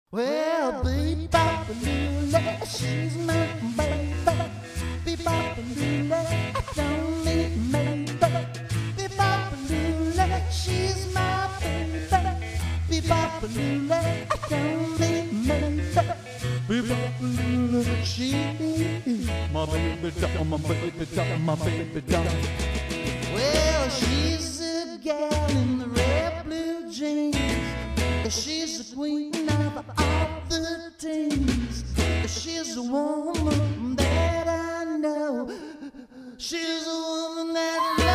Well, bebop-a-lula, she's my baby. Bebop-a-lula, I don't need maybe. Bebop-a-lula, she's my baby. Bebop-a-lula, I don't need maybe. Bebop-a-lula, she's my baby doll, my baby doll, my baby doll. Well, she's a gal in the red blue jeans. She's the queen of all the teens. She's a woman that I know. She's a woman that I know.